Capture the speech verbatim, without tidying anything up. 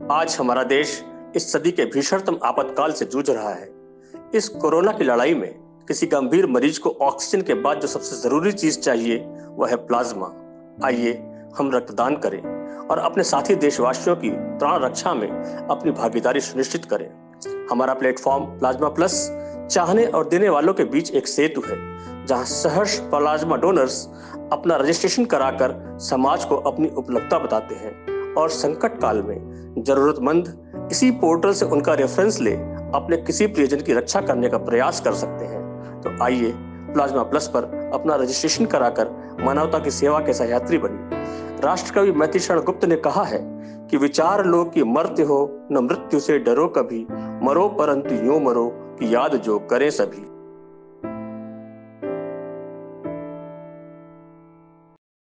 आज हमारा देश इस सदी के भीषणतम आपातकाल से जूझ रहा है। इस कोरोना की लड़ाई में किसी गंभीर मरीज को ऑक्सीजन के बाद जो सबसे जरूरी चीज चाहिए वह है प्लाज्मा। आइए हम रक्तदान करें और अपने साथी देशवासियों की प्राण रक्षा में अपनी भागीदारी सुनिश्चित करें। हमारा प्लेटफॉर्म प्लाज्मा प्लस चाहने और देने वालों के बीच एक सेतु है, जहां सहर्ष प्लाज्मा डोनर्स अपना रजिस्ट्रेशन कराकर समाज को अपनी उपलब्धता बताते हैं और संकट काल में जरूरतमंद इसी पोर्टल से उनका रेफरेंस ले अपने किसी प्रियजन की रक्षा करने का प्रयास कर सकते हैं। तो आइए प्लाज्मा प्लस पर अपना रजिस्ट्रेशन कराकर मानवता की सेवा के सहयात्री बनिए। राष्ट्रकवि मैथिलीशरण गुप्त ने कहा है कि विचार लो कि मर्त्य हो न मृत्यु से डरो कभी, मरो परंतु यूं मरो कि याद जो करें सभी।